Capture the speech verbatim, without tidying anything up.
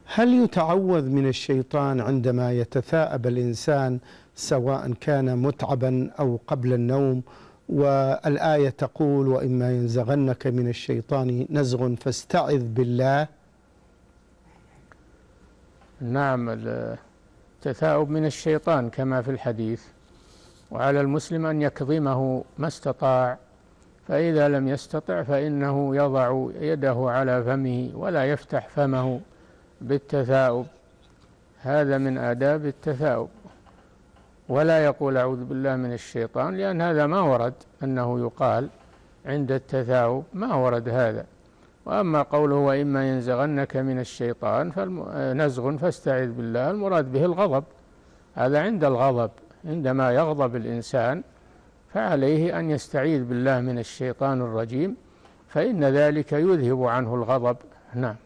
هل يتعوذ من الشيطان عندما يتثاءب الإنسان سواء كان متعبا أو قبل النوم، والآية تقول وإما ينزغنك من الشيطان نزغ فاستعذ بالله؟ نعم، التثاؤب من الشيطان كما في الحديث، وعلى المسلم أن يكظمه ما استطاع، فإذا لم يستطع فإنه يضع يده على فمه ولا يفتح فمه بالتثاؤب، هذا من آداب التثاؤب، ولا يقول أعوذ بالله من الشيطان، لأن هذا ما ورد أنه يقال عند التثاؤب، ما ورد هذا. وأما قوله وإما ينزغنك من الشيطان فنزغ فاستعذ بالله، المراد به الغضب، هذا عند الغضب، عندما يغضب الإنسان فعليه أن يستعيذ بالله من الشيطان الرجيم، فإن ذلك يذهب عنه الغضب. نعم.